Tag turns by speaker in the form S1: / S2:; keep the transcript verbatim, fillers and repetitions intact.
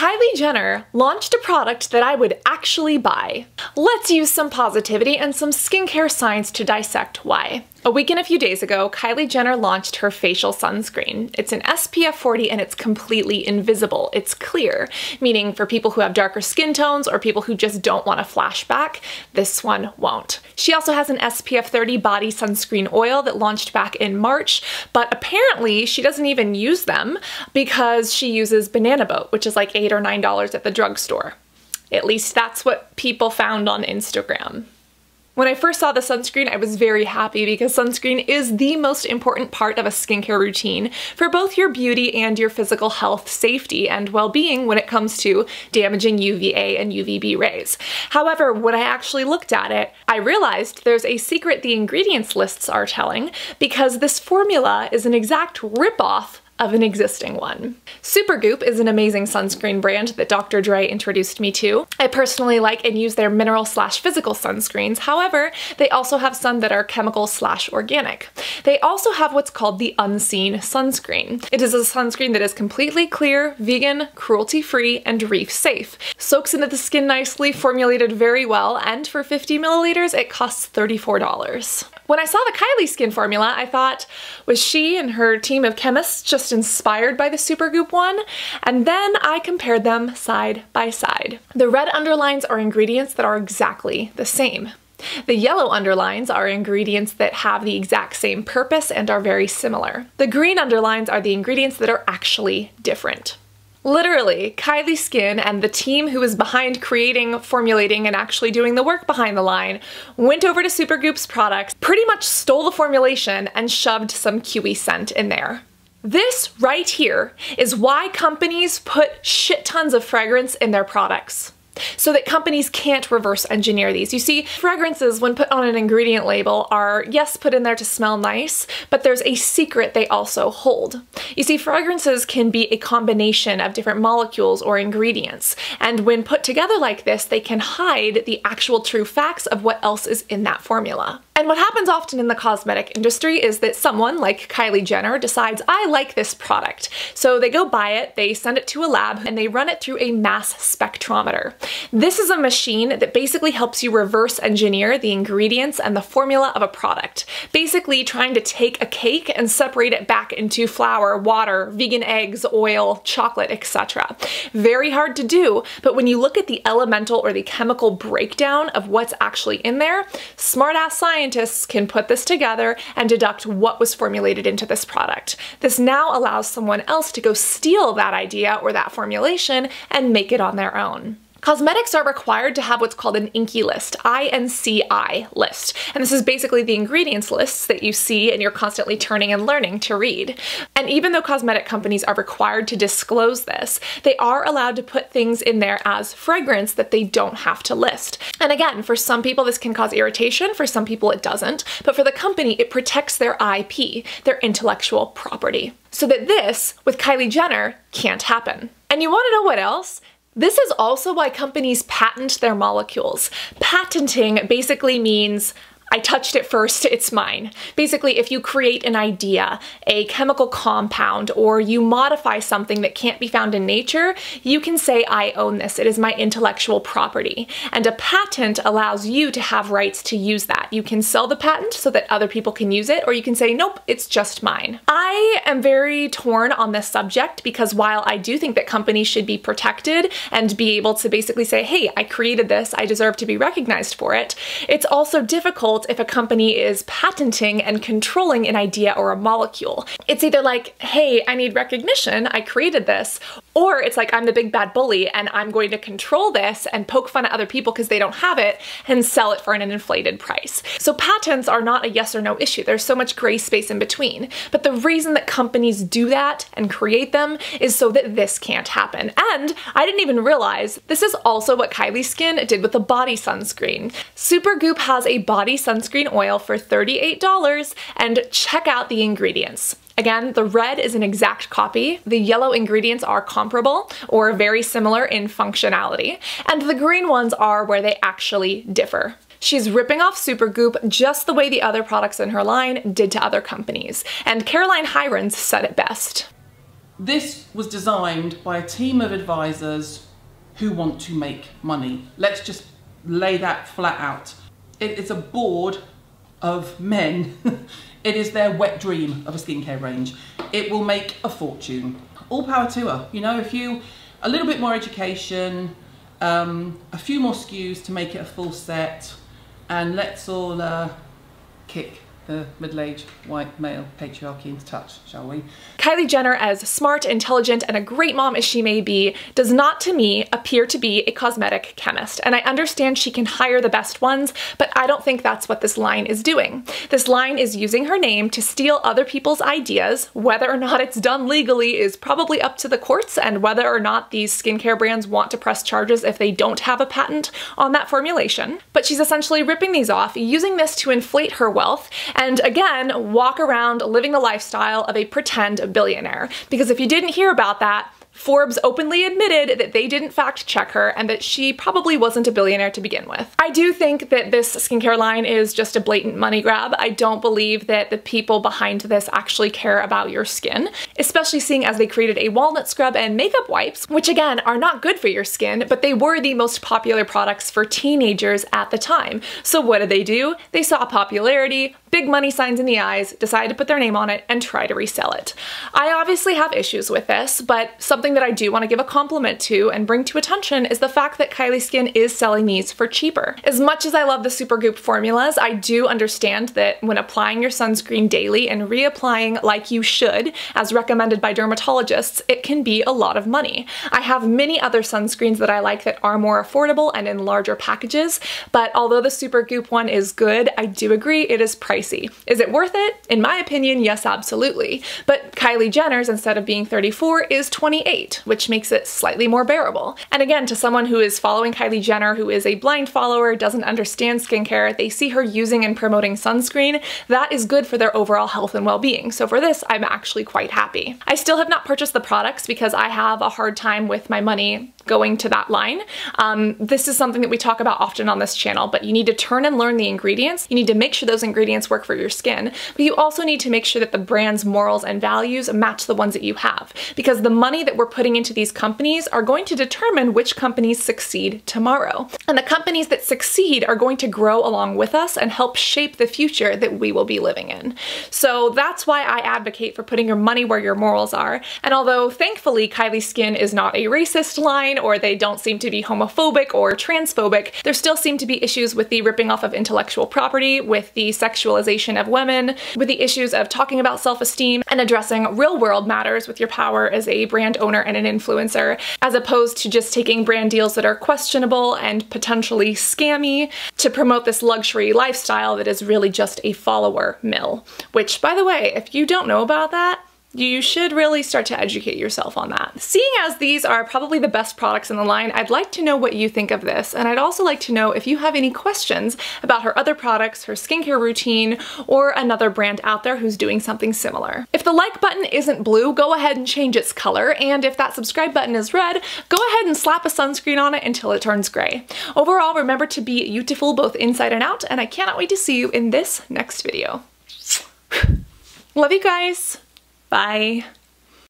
S1: Kylie Jenner launched a product that I would actually buy. Let's use some positivity and some skincare science to dissect why. A week and a few days ago, Kylie Jenner launched her facial sunscreen. It's an S P F forty and it's completely invisible. It's clear, meaning for people who have darker skin tones or people who just don't want a flashback, this one won't. She also has an S P F thirty body sunscreen oil that launched back in March, but apparently she doesn't even use them because she uses Banana Boat, which is like eight or nine dollars at the drugstore. At least that's what people found on Instagram. When I first saw the sunscreen, I was very happy because sunscreen is the most important part of a skincare routine for both your beauty and your physical health, safety, and well-being when it comes to damaging U V A and U V B rays. However, when I actually looked at it, I realized there's a secret the ingredients lists are telling because this formula is an exact ripoff of an existing one. Supergoop is an amazing sunscreen brand that Doctor Dre introduced me to. I personally like and use their mineral slash physical sunscreens. However, they also have some that are chemical slash organic. They also have what's called the Unseen sunscreen. It is a sunscreen that is completely clear, vegan, cruelty-free, and reef-safe. Soaks into the skin nicely, formulated very well, and for fifty milliliters, it costs thirty-four dollars. When I saw the KylieSkin formula, I thought, was she and her team of chemists just inspired by the Supergoop one? And then I compared them side by side. The red underlines are ingredients that are exactly the same. The yellow underlines are ingredients that have the exact same purpose and are very similar. The green underlines are the ingredients that are actually different. Literally, KylieSkin and the team who was behind creating, formulating, and actually doing the work behind the line went over to Supergoop's products, pretty much stole the formulation, and shoved some kiwi scent in there. This right here is why companies put shit tons of fragrance in their products, so that companies can't reverse engineer these. You see, fragrances, when put on an ingredient label, are, yes, put in there to smell nice, but there's a secret they also hold. You see, fragrances can be a combination of different molecules or ingredients, and when put together like this, they can hide the actual true facts of what else is in that formula. And what happens often in the cosmetic industry is that someone like Kylie Jenner decides, I like this product. So they go buy it, they send it to a lab, and they run it through a mass spectrometer. This is a machine that basically helps you reverse engineer the ingredients and the formula of a product. Basically trying to take a cake and separate it back into flour, water, vegan eggs, oil, chocolate, et cetera. Very hard to do, but when you look at the elemental or the chemical breakdown of what's actually in there, smart-ass scientists Scientists can put this together and deduct what was formulated into this product. This now allows someone else to go steal that idea or that formulation and make it on their own. Cosmetics are required to have what's called an I N C I list, I N C I list. And this is basically the ingredients lists that you see and you're constantly turning and learning to read. And even though cosmetic companies are required to disclose this, they are allowed to put things in there as fragrance that they don't have to list. And again, for some people this can cause irritation, for some people it doesn't, but for the company it protects their I P, their intellectual property. So that this, with Kylie Jenner, can't happen. And you want to know what else? This is also why companies patent their molecules. Patenting basically means I touched it first, it's mine. Basically, if you create an idea, a chemical compound, or you modify something that can't be found in nature, you can say, I own this, it is my intellectual property. And a patent allows you to have rights to use that. You can sell the patent so that other people can use it, or you can say, nope, it's just mine. I am very torn on this subject because while I do think that companies should be protected and be able to basically say, hey, I created this, I deserve to be recognized for it, it's also difficult if a company is patenting and controlling an idea or a molecule. It's either like, hey, I need recognition, I created this, or it's like, I'm the big bad bully and I'm going to control this and poke fun at other people because they don't have it and sell it for an inflated price. So patents are not a yes or no issue. There's so much gray space in between. But the reason that companies do that and create them is so that this can't happen. And I didn't even realize this is also what KylieSkin did with the body sunscreen. Supergoop has a body sunscreen oil for thirty-eight dollars, and check out the ingredients. Again, the red is an exact copy, the yellow ingredients are comparable or very similar in functionality, and the green ones are where they actually differ. She's ripping off Supergoop just the way the other products in her line did to other companies, and Caroline Hirons said it best.
S2: This was designed by a team of advisors who want to make money. Let's just lay that flat out. It is a board of men. It is their wet dream of a skincare range. It will make a fortune. All power to her. You know, if you, a little bit more education, um, a few more S K Us to make it a full set, and let's all uh, kick the middle-aged white male patriarchy into touch, shall we?
S1: Kylie Jenner, as smart, intelligent, and a great mom as she may be, does not to me appear to be a cosmetic chemist. And I understand she can hire the best ones, but I don't think that's what this line is doing. This line is using her name to steal other people's ideas. Whether or not it's done legally is probably up to the courts, and whether or not these skincare brands want to press charges if they don't have a patent on that formulation. But she's essentially ripping these off, using this to inflate her wealth, and again, walk around living the lifestyle of a pretend billionaire. Because if you didn't hear about that, Forbes openly admitted that they didn't fact check her and that she probably wasn't a billionaire to begin with. I do think that this skincare line is just a blatant money grab. I don't believe that the people behind this actually care about your skin, especially seeing as they created a walnut scrub and makeup wipes, which again are not good for your skin, but they were the most popular products for teenagers at the time. So what did they do? They saw popularity, big money signs in the eyes, decided to put their name on it and try to resell it. I obviously have issues with this, but something that I do want to give a compliment to and bring to attention is the fact that Kylie Skin is selling these for cheaper. As much as I love the Supergoop formulas, I do understand that when applying your sunscreen daily and reapplying like you should, as recommended by dermatologists, it can be a lot of money. I have many other sunscreens that I like that are more affordable and in larger packages, but although the Supergoop one is good, I do agree it is pricey. Is it worth it? In my opinion, yes, absolutely. But Kylie Jenner's, instead of being thirty-four, is twenty-eight, which makes it slightly more bearable. And again, to someone who is following Kylie Jenner, who is a blind follower, doesn't understand skincare, they see her using and promoting sunscreen, that is good for their overall health and well-being. So for this, I'm actually quite happy. I still have not purchased the products because I have a hard time with my money going to that line. Um, this is something that we talk about often on this channel, but you need to turn and learn the ingredients. You need to make sure those ingredients work for your skin, but you also need to make sure that the brand's morals and values match the ones that you have, because the money that we're putting into these companies are going to determine which companies succeed tomorrow. And the companies that succeed are going to grow along with us and help shape the future that we will be living in. So that's why I advocate for putting your money where your morals are. And although thankfully Kylie Skin is not a racist line, or they don't seem to be homophobic or transphobic, there still seem to be issues with the ripping off of intellectual property, with the sexualization of women, with the issues of talking about self-esteem and addressing real-world matters with your power as a brand owner and an influencer, as opposed to just taking brand deals that are questionable and potentially scammy to promote this luxury lifestyle that is really just a follower mill. Which, by the way, if you don't know about that, you should really start to educate yourself on that. Seeing as these are probably the best products in the line, I'd like to know what you think of this, and I'd also like to know if you have any questions about her other products, her skincare routine, or another brand out there who's doing something similar. If the like button isn't blue, go ahead and change its color, and if that subscribe button is red, go ahead and slap a sunscreen on it until it turns gray. Overall, remember to be beautiful both inside and out, and I cannot wait to see you in this next video. Love you guys! Bye.